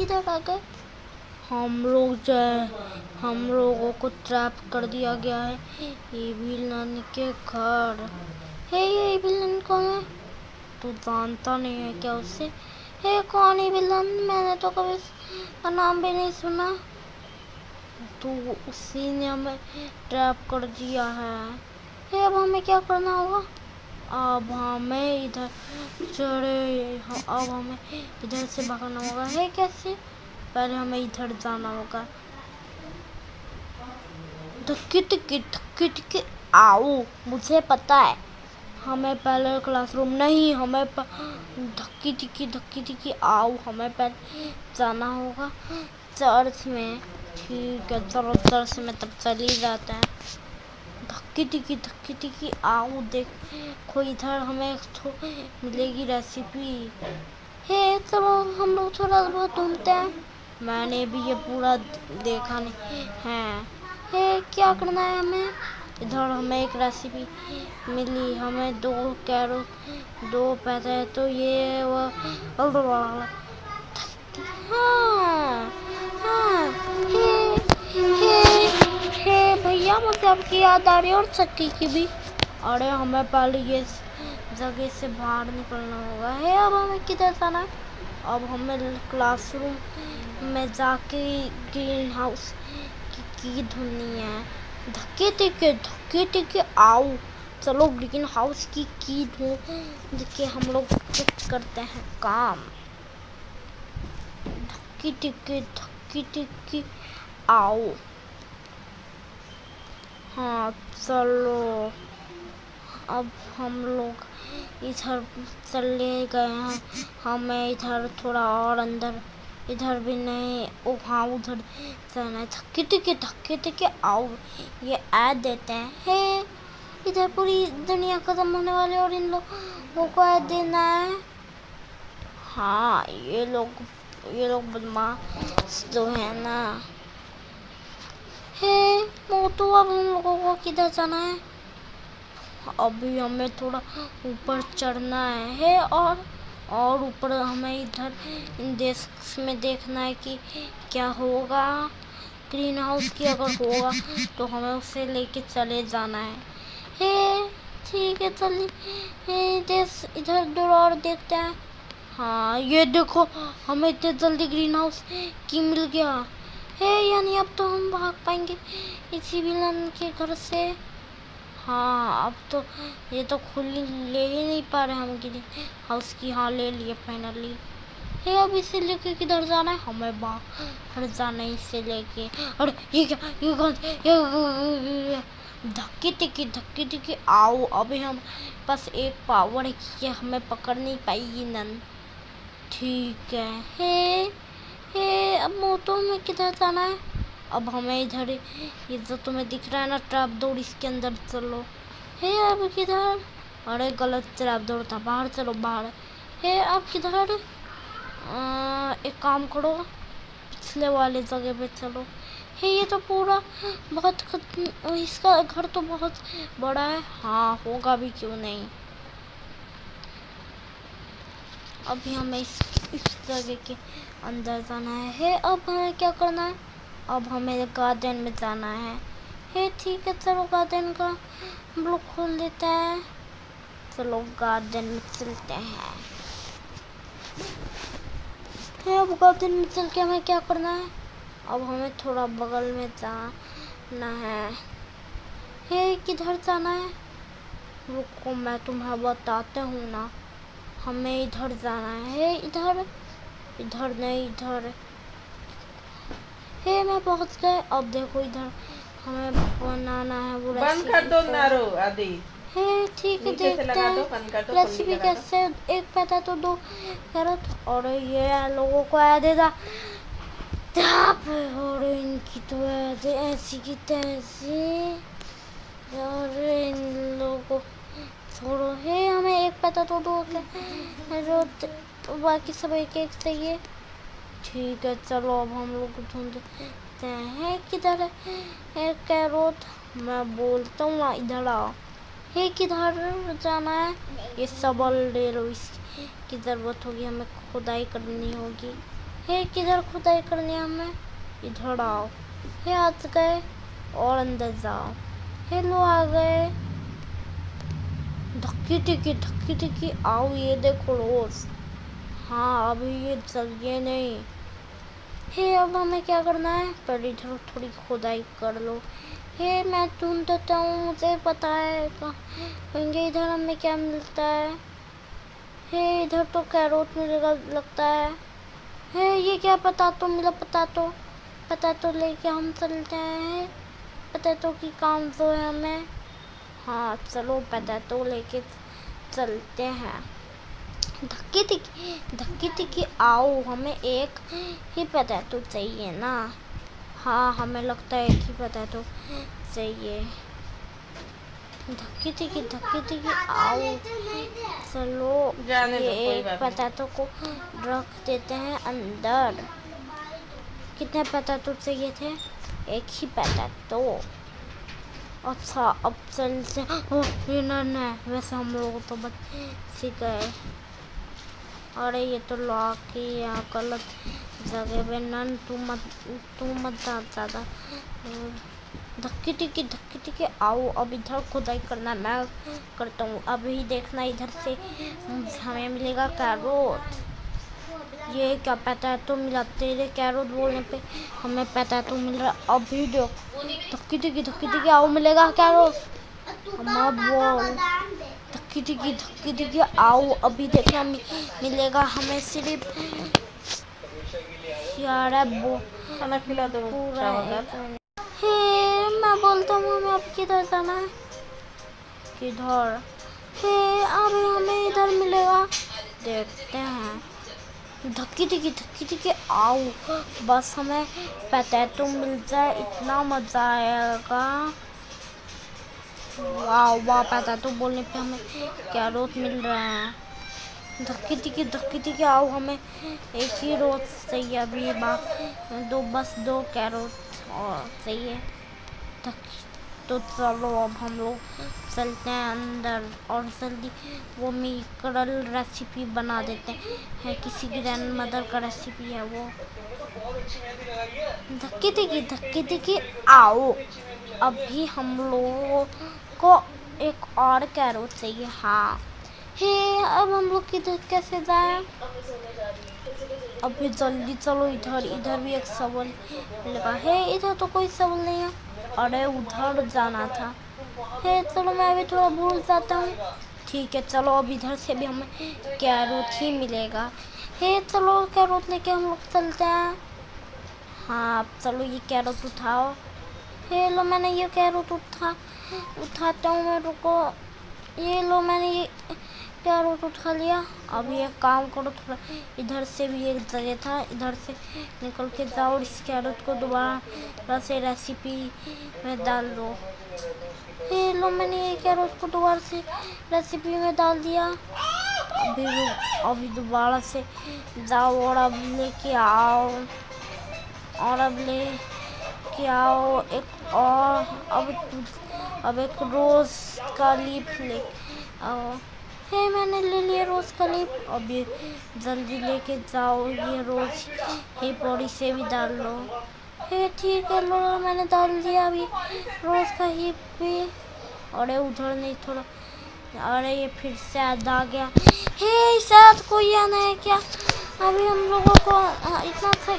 किधर आ गए? हम लोगों को ट्रैप कर दिया गया है ये विलन के घर। हे ये विलन कौन है? तू जानता नहीं है क्या उससे? हे कौन है विलन? मैंने तो कभी उसका नाम भी नहीं सुना। तो उसी ने हमें ट्रैप कर दिया है। हे अब हमें क्या करना होगा? अब हमें इधर से भागना होगा। है कैसे? पहले हमें इधर जाना होगा। धक्की आओ, मुझे पता है। हमें पहले क्लासरूम नहीं, हमें धक्की टिक्की आओ, हमें पहले जाना होगा चर्च में। ठीक है चलो चर्च में तब चल ही जाते हैं। धक्की टिक्की आओ, देखो इधर हमें तो मिलेगी रेसिपी। हे चलो हम लोग थोड़ा बहुत ढूंढते हैं। मैंने भी ये पूरा देखा नहीं है। हे क्या करना है हमें? इधर हमें एक रेसिपी मिली। हमें 2 कैरेट 2 पैसे तो ये वो हे भैया मुझे आपकी याद आ रही है और चक्की की भी। अरे हमें पहले ये जगह से बाहर निकलना होगा। है अब हमें किधर जाना है? अब हमें क्लासरूम में जाके ग्रीन हाउस की ढूंढनी है। धक्के टिक्के आओ, चलो ग्रीन हाउस की ढूंढ के हम लोग करते हैं काम। धक्की टिक्की आओ। हाँ चलो अब हम लोग इधर चले गए हैं। हमें इधर थोड़ा और अंदर, इधर भी नहीं। ओ हाँ उधर जाना है। धक्के टिक्के आओ, ये ऐड देते हैं। हे इधर पूरी दुनिया खत्म होने वाली और इन लोगों को ऐड देना है। हाँ ये लोग बदमाश तो है ना। हे मोटू अब हम लोगों को किधर जाना है? अभी हमें थोड़ा ऊपर चढ़ना है और ऊपर हमें इधर डेस्क में देखना है कि क्या होगा। ग्रीन हाउस की अगर होगा तो हमें उसे लेके चले जाना है। हे ठीक है चलिए इधर दूर और देखते हैं। हाँ ये देखो हमें इतने जल्दी ग्रीन हाउस की मिल गया है। यानी अब तो हम भाग पाएंगे इसी विलन के घर से। हाँ अब तो ये तो ले ही नहीं पा रहे हम ग्रीन हाउस की। हाँ ले लिए फाइनली। है अब इसे लेके किधर जाना है? हमें बाहर जाना है इसे लेके। और ये क्या? ये कौन? धक्की टिक्की आओ। अभी हम बस एक पावर है कि हमें पकड़ नहीं पाएगी नन। ठीक है। हे अब मोटो में किधर जाना है? अब हमें इधर ये जो तुम्हें दिख रहा है ना ट्रैप डोर, इसके अंदर चलो। हे अब किधर? अरे गलत ट्रैप डोर था, बाहर चलो बाहर। हे अब किधर? एक काम करो पिछले वाले जगह पे चलो। हे ये तो पूरा बहुत इसका घर तो बहुत बड़ा है। हाँ होगा भी क्यों नहीं। अभी हमें इस जगह के अंदर जाना है। अब हमें क्या करना है? अब हमें गार्डन में जाना है। हे ठीक है चलो गार्डन का हम लोग खोल देते हैं। चलो गार्डन में चलते हैं। अब गार्डन में चल के हमें क्या करना है? अब हमें थोड़ा बगल में जाना है। हे किधर जाना है? रुको मैं तुम्हें बताते हूँ ना। हमें इधर जाना है। इधर नहीं इधर। हे मैं पहुँच गए। अब देखो इधर हमें बनाना है वो बंद कर दो नारो आदि। हे ठीक है देखते हैं रेसिपी कैसे। एक पैदा तो 2 कैरेट और ये लोगों को आ देगा। और इनकी तो ऐसी की तैसी। और इन लोगों को छोड़ो। है हमें एक पैदा तो 2 कैरेट, बाकी सब एक चाहिए। ठीक है चलो अब हम लोग ढूंढते हैं किधर है एक कैरेट। मैं बोलता हूँ इधर आओ। हे किधर जाना है? ये सबल ले लो, इसकी जरूरत होगी, हमें खुदाई करनी होगी। हे किधर खुदाई करनी है हमें? इधर आओ। हे आ गए और अंदर जाओ। हे लो आ गए। धक्की टिक्की आओ, ये देखो रोज। हाँ अभी ये चाहिए नहीं। हे अब हमें क्या करना है? पर इधर थोड़ी खुदाई कर लो। हे मैं ढूंढ देता हूँ, मुझे पता है कहेंगे इधर हमें क्या मिलता है। हे इधर तो कैरोट मिलेगा लगता है। हे ये क्या पता मिला, पता तो लेके हम चलते हैं। पता तो की काम तो है हमें। हाँ चलो पता तो लेके चलते हैं। धक्की टिक्की आओ, हमें एक ही पता तो चाहिए ना। हाँ हमें लगता है एक ही पता तो चाहिए। धक्की टिक्की आओ, चलो जाने दो, ये कोई एक बात नहीं। पता तो को रख देते हैं अंदर। कितने पता तो चाहिए थे? एक ही पता तो। अच्छा अब चलते। नहीं वैसे हम लोग तो बच सीख गए। अरे ये तो लॉक ही यहाँ गलत जगह पे। नन तू मत जा ज़्यादा। धक्की टिक्की आओ, अब इधर खुदाई करना मैं करता हूँ। अभी देखना इधर से हमें मिलेगा कैरोट। ये क्या पता तो मिला, तेरे कैरोट बोलने पे हमें पता तो मिल रहा। अभी देखो धक्की टिक्की आओ, मिलेगा कैरोट। हम बोल धक्की टिक्की आओ, अभी देखना मिलेगा हमें सिर्फ यार वो खाना खिला दो पूरा चावल। हे मैं बोलता हूँ हमें अब किधर जाना है? किधर? हे अभी हमें इधर मिलेगा, देखते हैं। धक्की टिक्की आओ, बस हमें पता तो मिल जाए, इतना मजा आएगा। वाह पता तो बोलने पे हमें कैरोट मिल रहा है। धक्की टिक्की आओ, हमें एक ही रोज चाहिए अभी। बस दो कैरोट और चाहिए। तो चलो अब हम लोग चलते हैं अंदर और जल्दी वो मिकरल रेसिपी बना देते हैं। किसी ग्रैंड मदर का रेसिपी है वो। धक्की टिक्की आओ, अभी हम लोगों को एक और कैरोट चाहिए। हाँ हे अब हम लोग किधर कैसे जाएं? अभी जल्दी चलो, इधर भी एक सवाल लगा है। इधर तो कोई सवाल नहीं है। अरे उधर जाना था। हे चलो मैं अभी थोड़ा भूल जाता हूँ। ठीक है चलो, अब इधर से भी हमें कैरोट ही मिलेगा। हे चलो कैरोट लेके हम लोग चलते हैं। हाँ चलो ये कैरोट उठाओ। हे लो मैंने ये कैरोट उठाता हूँ मैं, रुको। ये लो मैंने ये कैरोट उठा लिया। अब ये काम करो, थोड़ा इधर से भी एक जगह था, इधर से निकल के जाओ और इस कैरोट को दोबारा से रेसिपी में डाल दो। ये लो मैंने ये कैरोट को दोबारा से रेसिपी में डाल दिया। अभी दोबारा से जाओ और अब लेके आओ, और अब लेके आओ एक और। अब एक रोज का लीफ ले आओ। हे मैंने ले लिया रोज का लीफ। अब ये जल्दी लेके जाओ, ये रोज ही पौड़ी से भी डाल लो। हे ठीक है लो मैंने डाल दिया अभी रोज का ही भी। अरे उधर नहीं, थोड़ा अरे ये फिर से आ गया। हे शायद कोई आना है क्या? अभी हम लोगों को इतना अच्छा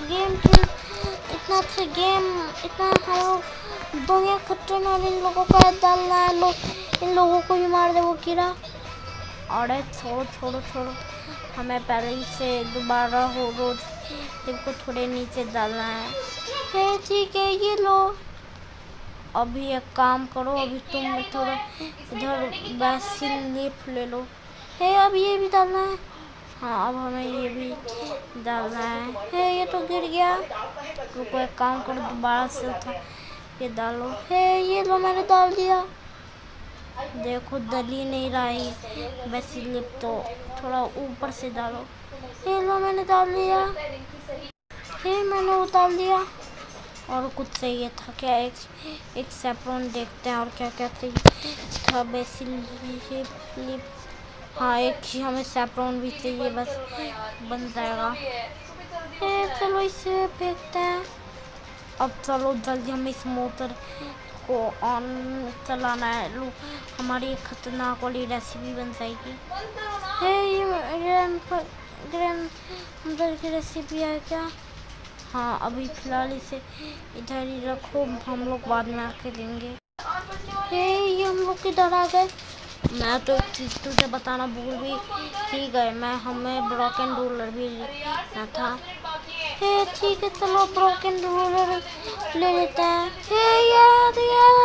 गेम इतना हम लोग दुनिया खतरे में, और इन लोगों को डालना है। इन लोगों को ही मार दे वो कीड़ा। अरे छोड़ो, हमें पहले ही से दोबारा हो रोज इनको थोड़े नीचे डालना है। हे ठीक है ये लो। अभी एक काम करो, अभी तुम थोड़ा इधर बेसिन लीफ ले लो। हे अब ये भी डालना है। हाँ अब हमें ये भी डालना है। हे ये तो गिर गया, रुको एक काम करो दोबारा से उठा ये डालो। हे ये लो मैंने डाल दिया। देखो डल ही नहीं रहा है बेसिन लीफ, तो थोड़ा ऊपर से डालो। हे लो मैंने डाल दिया। हे मैंने उतार दिया। और कुछ चाहिए था क्या? एक सैफ्रॉन देखते हैं और क्या क्या चाहिए था। बेसिल लीफ, हाँ एक ही हमें सैफ्रॉन भी चाहिए, बस बन जाएगा। चलो इसे फेंकते हैं। अब चलो जल्दी हमें इस मोटर को ऑन चलाना है। लो हमारी एक खतरनाक वाली रेसिपी बन जाएगी। ये ग्रैंडमदर की रेसिपी है क्या? हाँ अभी फिलहाल इसे इधर ही रखो, हम लोग बाद में आके देंगे। ये हम लोग किधर आ गए? मैं तो एक चीज़ तुझे बताना भूल भी ही गए, हमें ब्रोकन रूलर भी लेना था। ठीक है चलो ब्रोकन रूलर ले लेते हैं। यार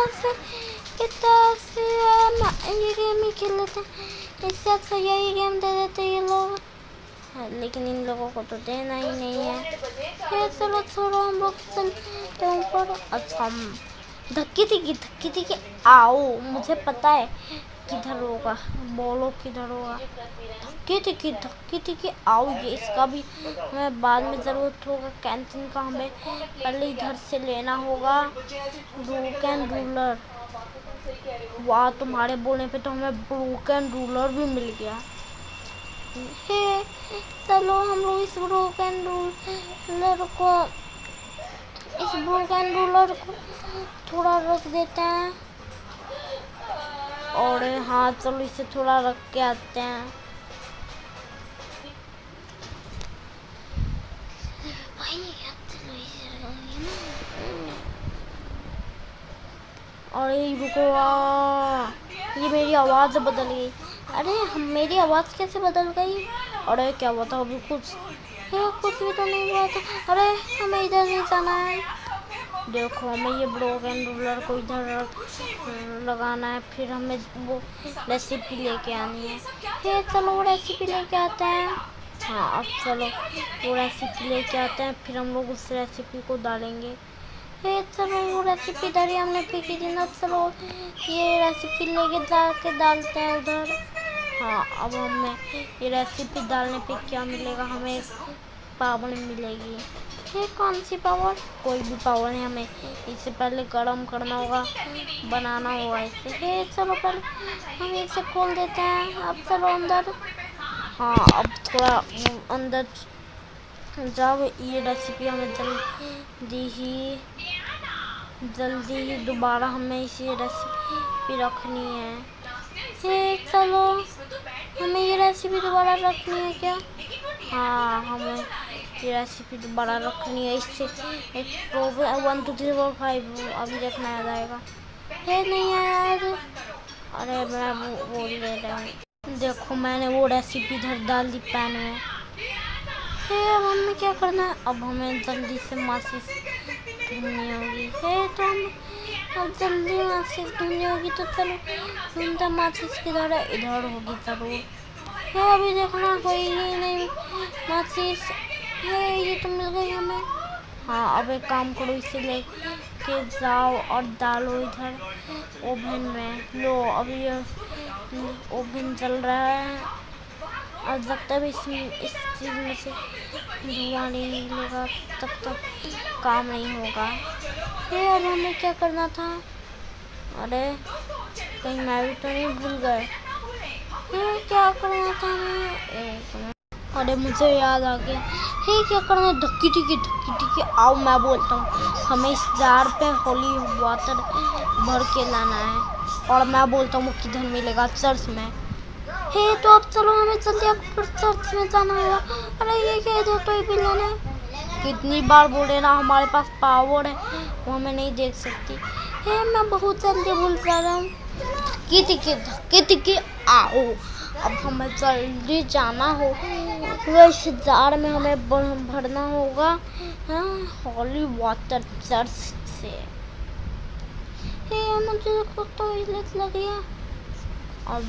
ये गेम ही खेल लेते हैं, इससे अच्छा यही गेम दे देते ये लोग, लेकिन इन लोगों को तो देना ही नहीं है। चलो छोड़ो, हम लोग चलते हैं ऊपर। अच्छा धक्की थी आओ, मुझे पता है किधर होगा, बोलो किधर होगा। धक्की थी कि आओ, ये इसका भी हमें बाद में ज़रूरत होगा। कैंटीन का हमें पहले इधर से लेना होगा। ब्रोकन रूलर, वाह तुम्हारे बोलने पे तो हमें ब्रोकन रूलर भी मिल गया। चलो हम लोग इस ब्रोकन रूलर को थोड़ा रख देते हैं। और हाँ चलो इसे थोड़ा रख के आते हैं। अरे रुको, ये मेरी आवाज़ बदल गई। अरे मेरी आवाज़ कैसे बदल गई? अरे क्या हुआ था अभी? कुछ भी तो नहीं हुआ था। अरे हमें इधर नहीं जाना है। देखो हमें ये ब्रोकन रूलर को इधर लगाना है, फिर हमें वो रेसिपी लेके आनी है। चलो वो रेसिपी लेके आते हैं। हाँ अब चलो वो रेसिपी लेके आते हैं, फिर हम लोग उस रेसिपी को डालेंगे। चलो वो रेसिपी इधर ही हमने फेंकी थी ना, चलो ये रेसिपी लेके जाके डालते हैं उधर। हाँ अब हमें ये रेसिपी डालने पे क्या मिलेगा? हमें पावर मिलेगी। कौन सी पावर? कोई भी पावर नहीं, हमें इससे पहले गर्म करना होगा, बनाना होगा इसे। चलो पहले हम इसे खोल देते हैं। अब चलो अंदर। हाँ अब थोड़ा अंदर जब ये रेसिपी हमें जल्दी ही दोबारा हमें इसे रेसिपी रखनी है। चलो हमें ये रेसिपी दोबारा रखनी है क्या? हाँ हमें ये रेसिपी दोबारा रखनी है। इससे एक 1 2 3 4 5 अभी रखना आ जाएगा। नहीं यार, अरे मैं वो ले रहा हूँ। देखो मैंने वो रेसिपी इधर डाल दी पैन में। अब हमें क्या करना है? अब हमें जल्दी से माचिस ढूंढनी होगी। तो हम अब जल्दी माचिस ढूंढनी होगी, तो चलो ढूंढते माचिस किधर है? इधर होगी जरूर। अभी देखना कोई ही नहीं माचिस। ये तो मिल गई हमें। हाँ अब एक काम करो, इसे लेके जाओ और डालो इधर ओवन में। लो अभी ये ओवन चल रहा है और जब तक इस चीज़ में से धुआं नहीं निकलेगा तब तक काम नहीं होगा। अब हमें क्या करना था? अरे कहीं मैं भी तो नहीं भूल गए। क्या करना था हमें? अरे मुझे याद आ गया। क्या करना है? धक्की थी आओ, मैं बोलता हूँ हमें इस जार पे होली वाटर भर के लाना है, और मैं बोलता हूँ किधर मिलेगा? चर्च में। तो अब चलो हमें जल्दी अब चर्च में जाना होगा। अरे ये क्या, इधर तो भी लेना है। कितनी बार बोले ना हमारे पास पावर है, वो हमें नहीं देख सकती। मैं बहुत जल्दी भूल जा रहा हूँ। धक्की आओ, अब हमें जल्दी जाना हो। इस जार में हमें भरना होगा होली वाटर चर्च से। मुझे तो इलत लग गया। अब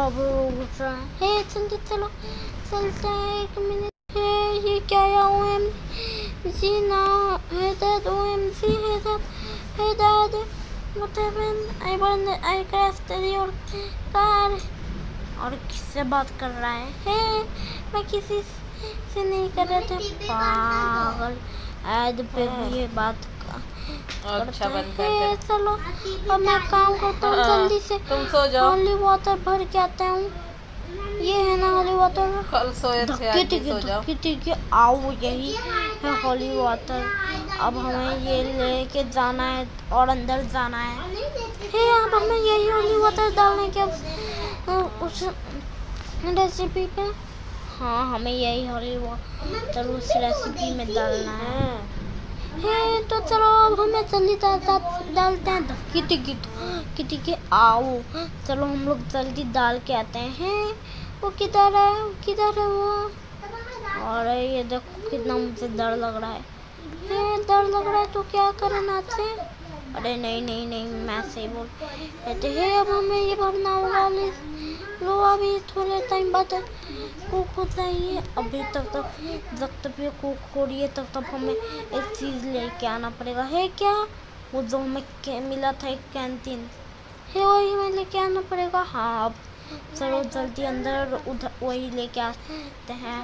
जल्दी चलो चलते हैं। 1 मिनट। ये क्या है? OMG ना है दैट, OMG है that what happened? I crashed your car। और किससे बात कर रहा है? मैं किसी से नहीं कर रहा था, पागल। ऐड पे भी ये बात अच्छा बंद कर दे। चलो अब मैं काम करता हूँ, जल्दी से तुम सो जाओ। होली वाटर भर के आता हूँ। ये है ना हॉली वाटर। कल सोए थे आज भी सो जाओ। धक्के आओ, यही है हॉली वाटर। अब हमें ये लेके जाना है और अंदर जाना है। हे अब हमें यही हॉली वाटर डालने के उस रेसिपी पे। हाँ हमें यही हॉली वाटर उस रेसिपी में डालना है। तो चलो अब हमें जल्दी डालते हैं। धक्की आओ, चलो हम लोग जल्दी डाल के आते हैं। वो किधर है वो? और ये देखो कितना मुझे डर लग रहा है। डर लग रहा है तो क्या करें ना से? अरे नहीं मैं सही बोल कहते हैं। अब हमें ये भरना होगा। लो अभी थोड़े टाइम बाद कुक हो जाइए। अभी जब तक ये कुक हो रही है तब हमें एक चीज़ लेके आना पड़ेगा। है क्या? वो जो हमें मिला था एक कैंटीन है, वही हमें लेके आना पड़ेगा। हाँ अब चलो जल्दी अंदर उधर वही लेके आते हैं।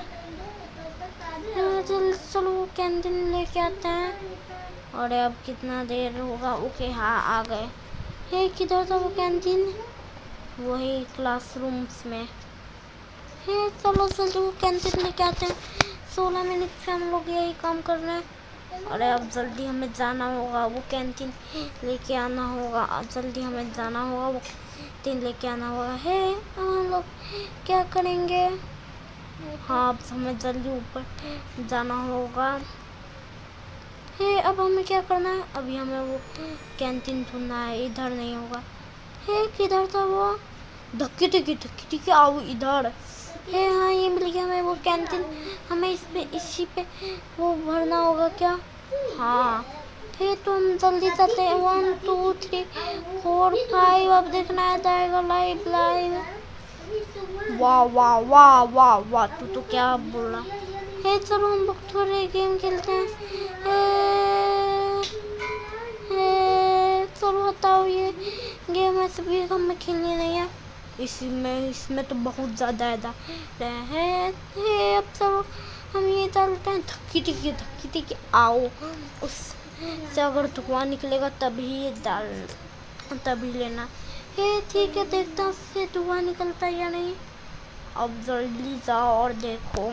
जल्दी चलो कैंटीन लेके आते हैं। और अब कितना देर होगा? ओके हाँ आ गए। है किधर था वो कैंटीन? वही क्लासरूम्स में है। चलो जल्दी वो कैंटीन लेके आते हैं। 16 मिनट से हम लोग यही काम कर रहे हैं। अरे अब जल्दी हमें जाना होगा, वो कैंटीन लेके आना होगा। जल्दी हमें जाना होगा, वो कैंटीन लेके आना होगा। है हम लोग क्या करेंगे? हाँ अब हमें जल्दी ऊपर जाना होगा। है अब हमें क्या करना है? अभी हमें वो कैंटीन ढूंढना है। इधर नहीं होगा। है किधर था वो? धक्की आओ इधर। है हाँ ये मिल गया हमें वो कैंटीन। हमें इसमें इसी पे वो भरना होगा क्या? हाँ है तो हम जल्दी चलते हैं। 1 2 3 4 5 अब देखना है जाएगा लाइव। वाह तू तो क्या बोल रहा है? चलो हम लोग थोड़े गेम खेलते हैं। चलो बताओ ये गेम ऐसे भी हमें खेलनी नहीं है। इसमें तो बहुत ज़्यादा है। अब चलो हम ये डालते हैं। धक्की आओ। उससे अगर धुआं निकलेगा तभी लेना है। ठीक है देखता हूँ उससे धुआं निकलता है या नहीं। अब जल्दी जाओ और देखो।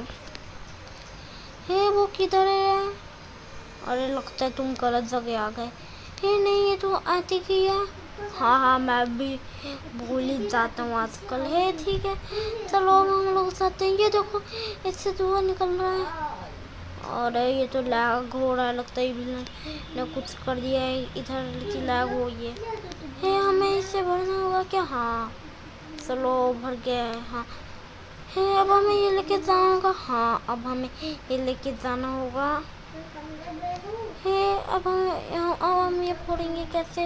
वो किधर है? अरे लगता है तुम गलत जगह आ गए। नहीं ये तो आती की है। हाँ मैं भी भूल ही जाता हूँ आजकल। है ठीक है चलो अब हम लोग जाते हैं। ये देखो इससे धुआं निकल रहा है। और ये तो लैग हो रहा है, लगता है ने कुछ कर दिया है इधर की लैग हो गई है। हमें इसे भरना होगा क्या? हाँ चलो भर गया है। हाँ है अब हमें ये लेके जाना होगा। हाँ अब हमें ये लेके जाना होगा। है अब हम ये फोड़ेंगे कैसे?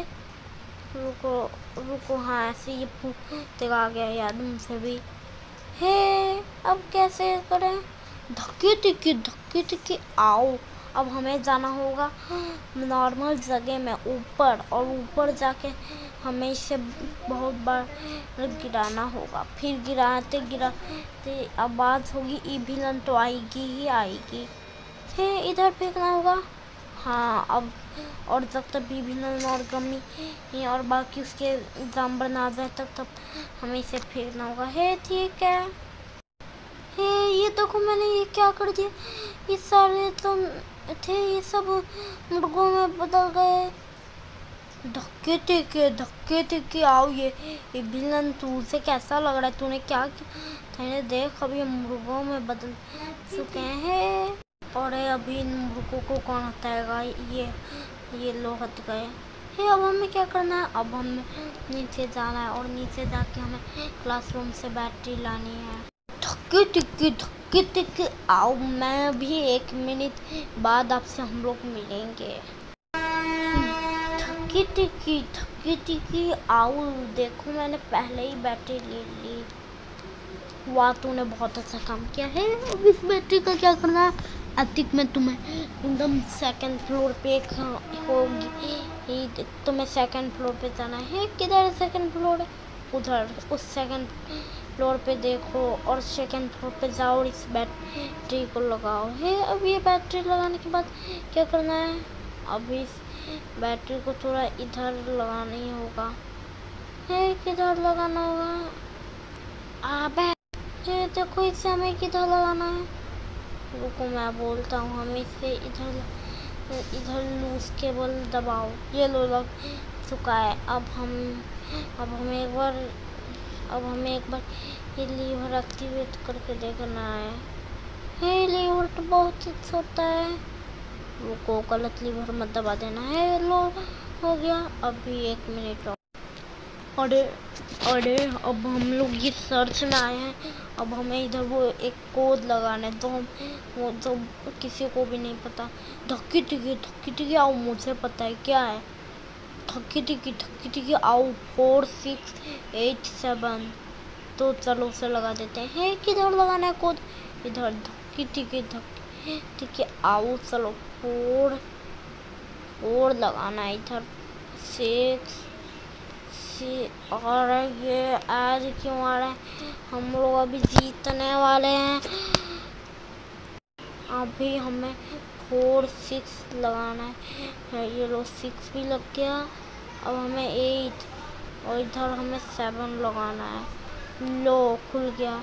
रुको हाँ ऐसे ये फूटेगा। आ गया याद मुझसे भी। है अब कैसे करें? धक्की आओ। अब हमें जाना होगा नॉर्मल जगह में ऊपर, और ऊपर जाके हमें इसे बहुत बार गिराना होगा। फिर गिराते आवाज़ होगी इविलन तो आएगी ही आएगी। है इधर फेंकना होगा। हाँ अब और जब तक इविलन और गमी और बाकी उसके जानवर ना आ जाए तब हमें इसे फेंकना होगा। है ठीक है। ये देखो मैंने ये क्या कर दिया। ये सारे तो थे ये सब मुर्गों में बदल गए। धक्के टिके आओ। ये विलन तुझे कैसा लग रहा है? तूने क्या किया? देख अभी मुर्गों में बदल चुके हैं। और अभी इन मुर्गों को कौन हटाएगा? ये लोग हट गए। अब हमें क्या करना है? अब हमें नीचे जाना है और नीचे जाके हमें क्लासरूम से बैटरी लानी है। धक्के टिके आओ। मैं भी 1 मिनट बाद आपसे हम लोग मिलेंगे। धक्की टिकी आओ। देखो मैंने पहले ही बैटरी ले ली। वाह तूने बहुत अच्छा काम किया है। अब इस बैटरी का क्या करना है? अतिक में तुम्हें एकदम 2nd फ्लोर पे होगी। तुम्हें 2nd फ्लोर पे जाना है। किधर 2nd फ्लोर है? उधर उस 2nd फ्लोर पे देखो और 2nd फ्लोर पे जाओ और इस बैटरी को लगाओ। है अब ये बैटरी लगाने के बाद क्या करना है? अब इस बैटरी को थोड़ा इधर लगाना ही होगा। है किधर लगाना होगा? अबे ये देखो, इससे हमें किधर लगाना है? रुको मैं बोलता हूँ। हम इसे इधर लूज केबल दबाओ। ये लो, लग चुका है। अब हमें एक बार ये लीवर एक्टिवेट करके देखना है। ये लीवर तो बहुत छोटा है। रुको, गलत लीवर मत दबा देना है। लो, हो गया। अभी 1 मिनट और। अरे अब हम लोग ये सर्च में आए हैं। अब हमें इधर वो एक कोड लगाना है, तो वो तो किसी को भी नहीं पता। धक्की टिकी आओ, मुझे पता है क्या है। धक्की टिकी आओ 4687। तो चलो उसे लगा देते हैं। किधर लगाना है कोड? इधर। धक्की टिकी आओ। चलो 4 लगाना है इधर। 6 और ये आज क्यों आ रहा है? हम लोग अभी जीतने वाले हैं। अभी हमें 4 6 लगाना है। ये लो 6 भी लग गया। अब हमें 8 और इधर हमें 7 लगाना है। लो, खुल गया।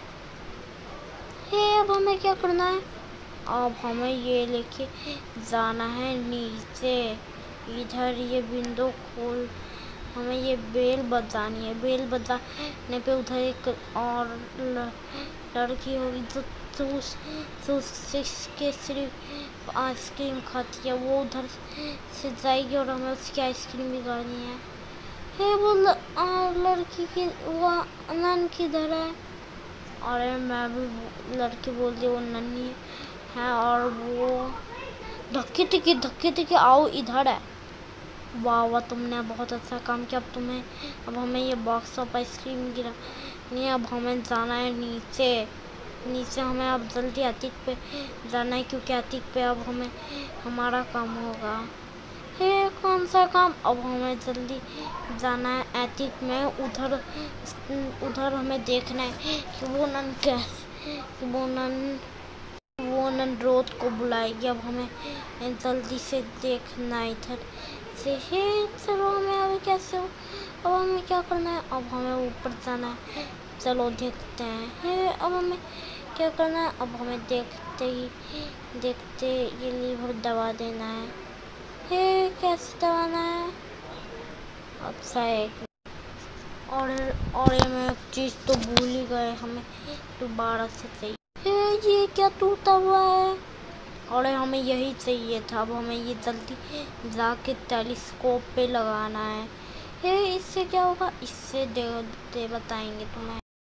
अब हमें क्या करना है? अब हमें ये लेके जाना है नीचे। इधर ये विंडो खोल, हमें ये बेल बजानी है। बेल बजाने पे उधर एक और लड़की होगी जो 6 के सिर्फ आइसक्रीम खाती है। वो उधर से जाएगी और हमें उसकी आइसक्रीम भी करनी है। वो लड़की की वो नन किधर है? अरे मैं भी लड़की बोल दी, वो नन्ही है। और वो धक्की टिकी आओ, इधर है। वाह, तुमने बहुत अच्छा काम किया। अब हमें ये बॉक्स ऑफ आइसक्रीम गिरा नहीं। अब हमें जाना है नीचे हमें अब जल्दी अतीक पे जाना है, क्योंकि अतीक पे अब हमारा काम होगा। कौन सा काम? अब हमें जल्दी जाना है अतीक में। उधर हमें देखना है कि वो नन रोज को बुलाएगी। अब हमें जल्दी से देखना है इधर से। चलो, हमें अभी कैसे हो? अब हमें क्या करना है? अब हमें ऊपर जाना है। चलो देखते हैं। अब हमें क्या करना है? अब हमें देखते ये लीवर दबा देना है। कैसे दबाना है? अच्छा एक और मैं एक चीज़ तो भूल ही गए, हमें दोबारा से चाहिए। ये क्या टूटा हुआ है? और हमें यही चाहिए था। अब हमें ये जल्दी जाके टेलीस्कोप पे लगाना है। इससे क्या होगा? इससे दे बताएंगे तुम्हें।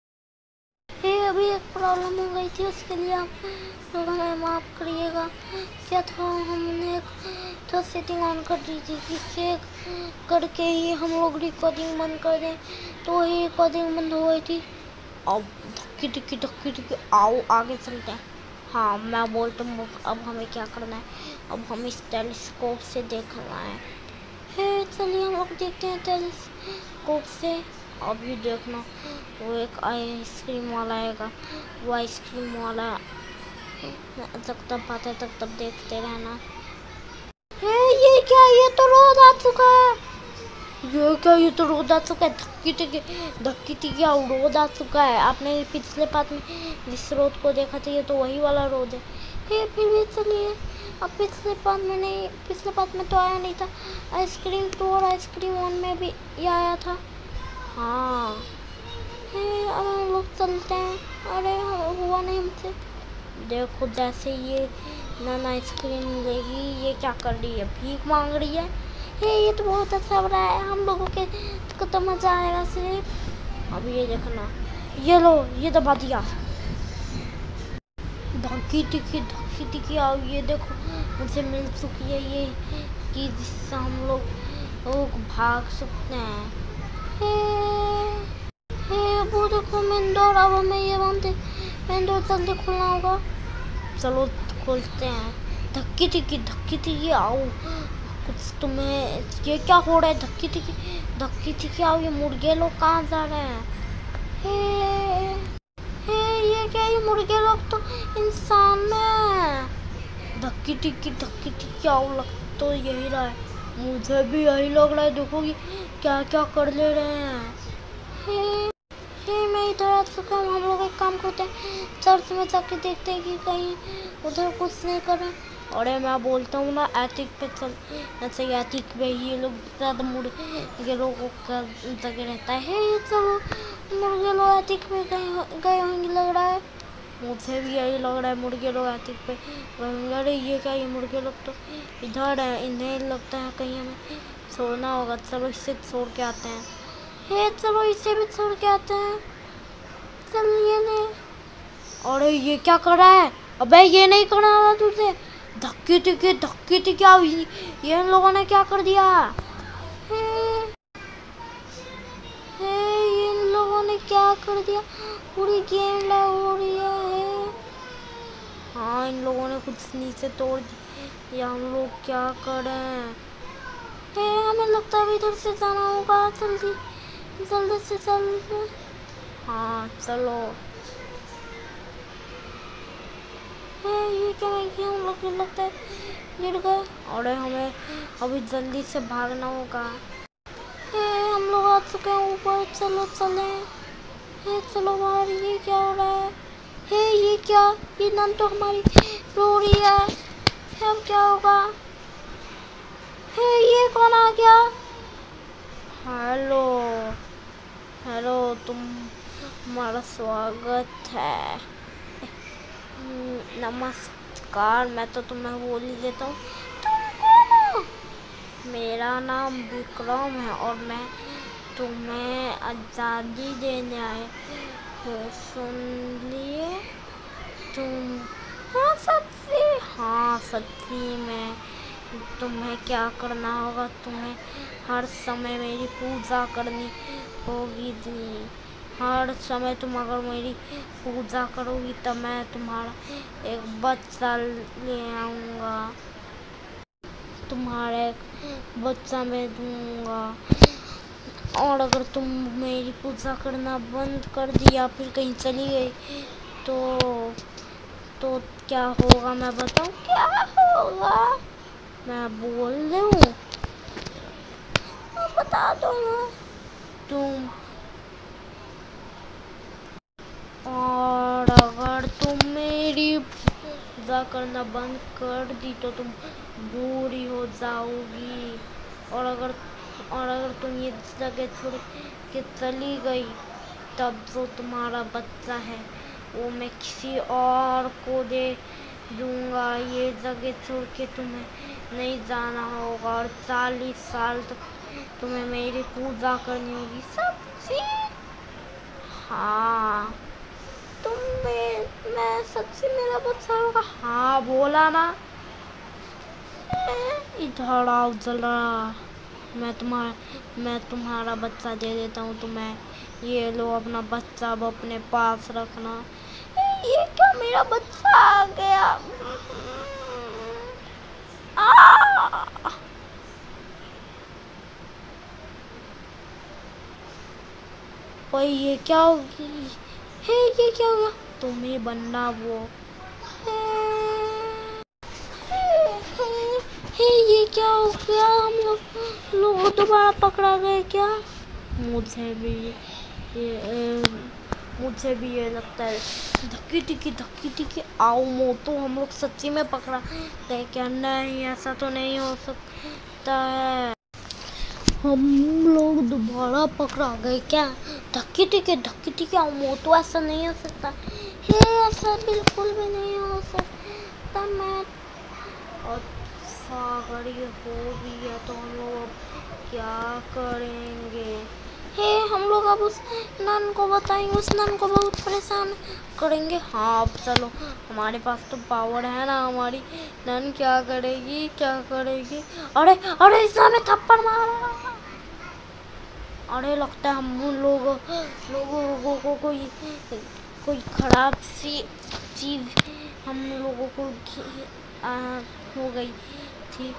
अभी एक प्रॉब्लम हो गई थी, उसके लिए आप लोग हमें माफ़ करिएगा। क्या था, हमने तो सेटिंग ऑन कर दी थी, जिससे करके ही हम लोग रिकॉर्डिंग बंद कर दें, तो ही रिकॉर्डिंग बंद हो गई थी। अब धक्की आओ, आगे चलते हैं। हाँ, मैं बोलता हूँ। अब हमें क्या करना है? अब हमें इस टेलीस्कोप से देखना है। चलिए हम लोग देखते हैं टेलीस्कोप से। अभी देखना, वो एक आइसक्रीम वाला आएगा। वो आइसक्रीम वाला जब तक आता है तब देखते रहना। ये क्या? ये तो रोड आ चुका है। ये तो रोड आ चुका है। धक्की टिकी आओ, रोड आ चुका है। आपने पिछले पार्ट में जिस रोड को देखा था, ये तो वही वाला रोड है। फिर भी चलिए। अब पिछले पार्ट में तो आया नहीं था। आइसक्रीम 2 और आइसक्रीम 1 में भी ये आया था। हाँ, अब हम लोग चलते हैं। अरे हुआ नहीं हमसे। देखो, जैसे ये नन आइसक्रीम लेगी, ये क्या कर रही है? भीख मांग रही है। ये तो बहुत अच्छा हो रहा है। हम लोगों को तो मजा आएगा सिर्फ। अब ये देखना, ये लो, ये दबा दिया। धक्की टिकी आओ। ये देखो, मुझे मिल चुकी है ये कि जिससे हम लोग भाग सकते हैं। वो देखो मेन डोर। अब हमें ये मेन डोर जल्दी खोलना होगा। चलो खोलते हैं। धक्की टिकी आओ। कुछ तुम्हें ये क्या हो रहा है? धक्की टिकी आओ। ये मुर्गे लोग कहाँ जा रहे हैं? ये क्या? ये मुर्गे लोग तो इंसान में। धक्की टिकी आओ। लग तो यही रहा है, मुझे भी यही लग रहा है। देखो कि क्या क्या कर ले रहे हैं। हे मैं इधर आ चुका हूँ। हम लोग एक काम करते हैं, चर्च में जाके देखते हैं कि कहीं उधर कुछ नहीं कर रहा। अरे मैं बोलता हूँ ना एथिक पे चल, ऐसे एथिक पे ये लोग ज़्यादा मुर्गे लोगों का जगह रहता है। चलो मुर्गे लोग एथिक पे गए होंगे लग रहा है। मुझे भी यही लग रहा है, मुर्गे लोग एथिक पे गए होंगे। अरे ये क्या, ये मुर्गे लोग तो इधर है, इन्हें लगता है कहीं हमें छोड़ना होगा। चलो इससे छोड़ के आते हैं। हे चलो इसे भी छोड़ के आते हैं। चलिए ने। अरे ये क्या कर रहा है? अबे ये नहीं करना था तुझे। धक्की थी क्या हुई? ये इन लोगों ने क्या कर दिया? हे ये इन लोगों ने क्या कर दिया? पूरी गेम लैग हो रही है। हाँ इन लोगों ने कुछ नीचे तोड़ दिया। हम लोग क्या करें? हमें लगता है इधर से जाना होगा। जल्दी से जल्दी। हाँ चलो। ये क्या हम लोग लगता है गिर गए। अरे हमें अभी जल्दी से भागना होगा। हम लोग आ चुके हैं ऊपर। चलो चले। चलो बाहर। ये क्या हो रहा है? ये क्या, ये नन तो हमारी रो रही है। अब क्या होगा? ये कौन आ गया? हेलो हेलो, तुम्हारा स्वागत है। नमस्कार, मैं तो तुम्हें बोल ही देता हूँ। तुम कौन हो? मेरा नाम विक्रम है और मैं तुम्हें आज़ादी देने आए हो। सुन लिए तुम? हाँ सच्ची में। तुम्हें क्या करना होगा, तुम्हें हर समय मेरी पूजा करनी होगी जी। हर समय तुम अगर मेरी पूजा करोगी तब मैं तुम्हारा एक बच्चा ले आऊँगा, तुम्हारा एक बच्चा मैं दूँगा। और अगर तुम मेरी पूजा करना बंद कर दी या फिर कहीं चली गई तो क्या होगा मैं बताऊँ? क्या होगा मैं बोल दूँ? बता दो ना तुम। और अगर तुम मेरी पूजा करना बंद कर दी तो तुम बूढ़ी हो जाओगी। और अगर तुम ये जगह छोड़ के चली गई तब जो तुम्हारा बच्चा है वो मैं किसी और को दे दूंगा। ये जगह छोड़ के तुम्हें नहीं जाना होगा और 40 साल तक तुम्हें मेरी पूजा करनी होगी। सच्ची? हाँ मैं सच्ची मेरा बच्चा होगा। हाँ बोला ना। इधर आओ जरा, मैं तुम्हारा बच्चा दे देता हूँ तुम्हें। ये लो अपना बच्चा, अब अपने पास रखना। ये क्या, मेरा बच्चा आ गया? ओए ये क्या हो गया? ये क्या हो गया? तुम्हें बनना वो। ये क्या हो गया? हम लोग दोबारा पकड़ा गए क्या? मुझे भी ये लगता है। धक्की टिक्की आओ मोटू, हम लोग सच्ची में पकड़ा गए क्या? नहीं ऐसा तो नहीं हो सकता है। हम लोग दोबारा पकड़ा गए क्या? धक्की टिक्की आओ मोटू, ऐसा नहीं हो सकता। ऐसा बिल्कुल भी नहीं हो सकता। मैं अगर ये हो भी है तो हम लोग अब क्या करेंगे? हम लोग अब उस नन को बताएंगे, उस नन को बहुत परेशान करेंगे। हाँ अब चलो, हमारे पास तो पावर है ना। हमारी नन क्या करेगी? अरे इस हमें थप्पड़ मारा। अरे लगता है हम लोगों को कोई खराब सी चीज हम लोगों को हो गई थी।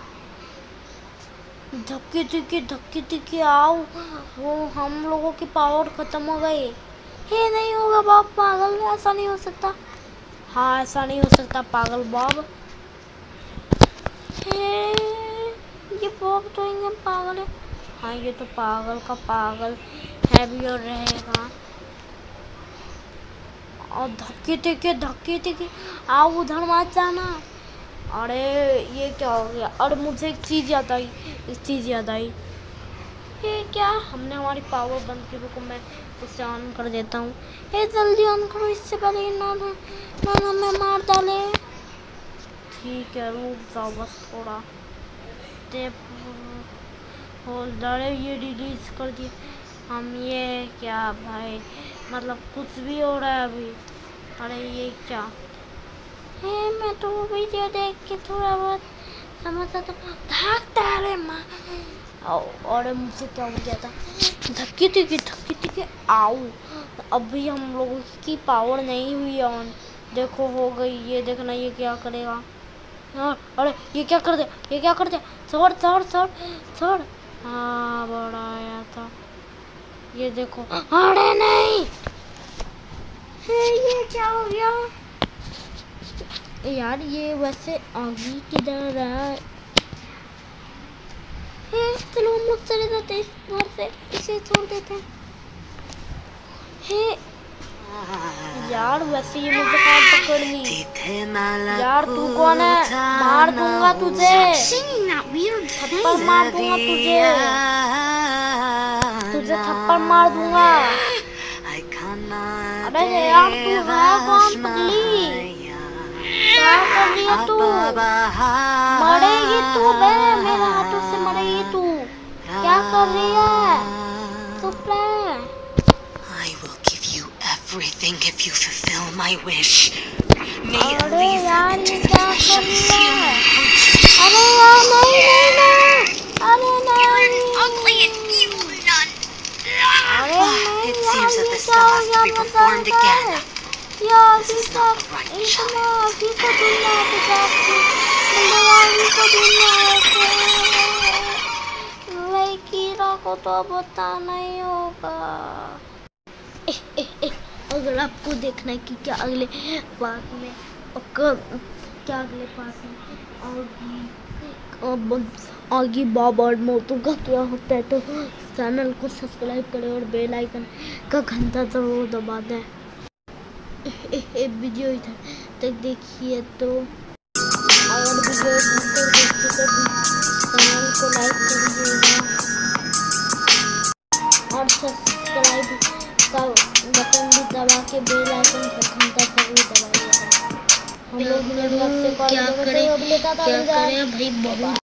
धक्की टिक्की आओ, वो हम लोगों की पावर खत्म हो गई। नहीं होगा बाप पागल, ऐसा नहीं हो सकता। हाँ ऐसा नहीं हो सकता पागल बाब। ये बॉब तो एकदम पागल है। हाँ ये तो पागल का पागल है भी और रहेगा। और धक्के थे आओ उधर मत जाना। अरे ये क्या हो गया? और मुझे एक चीज़ याद आई। ये क्या हमने हमारी पावर बंद की? रुको मैं उससे ऑन कर देता हूँ। ये जल्दी ऑन करो, इससे पहले ना हमें मार डाले। ठीक है रुक जाओ बस थोड़ा। होल्डर ये रिलीज कर दिए हम। ये क्या भाई, मतलब कुछ भी हो रहा है अभी। अरे ये क्या है? मैं तो वीडियो देख के थोड़ा बहुत समझता था। भागता अरे माँ। और मुझसे क्या हो गया था? धक्की थी आओ। अभी हम लोगों की पावर नहीं हुई ऑन। देखो हो गई। ये देखना ये क्या करेगा। अरे ये क्या कर दिया? छोड़। हाँ बड़ा आया था। ये देखो। अरे नहीं, ये क्या हो गया यार? ये वैसे आगे किधर है? चलो हम लोग चले जाते हैं इस बार से, इसे छोड़ देते हैं। यार वैसे ये मुझे कहाँ पकड़ ली? यार तू कौन है? मार दूंगा तुझे, थप्पड़ मार दूंगा तुझे थप्पड़ मार दूंगा। अरे यार तू है कौन पगली? क्या कर रही है तू? मरेगी तू बे, मेरे हाथों से मरेगी तू। क्या कर रही है? चुप रह। Everything if you fulfill my wish. May अरे Elisa यार enter ये the क्या flesh कर of this रही है? human creature. अरे यार नहीं। अरे नहीं। Ugly and evil nun. अरे नहीं It यार seems that ये the क्या spell हो has गया? to be performed again. यार This is इतना not the right child. अभी तो ढूंढना है तो ढूंढना है कीड़ा को तो बता नहीं होगा। अगर आपको देखना है कि क्या अगले पार्ट में आगे बाबा और मोटू का क्या होता है, तो चैनल को सब्सक्राइब करें और बेल आइकन का घंटा जरूर दबा दें। वीडियो इधर तक देखिए तो, और वीडियो देखिए तो चैनल को लाइक करिएगा और सब्सक्राइब का बटन भी दबा के बेल आइकन का घंटा जरूर दबाइएगा। हम लोग ने घर से कॉल क्या करें भाई बहुत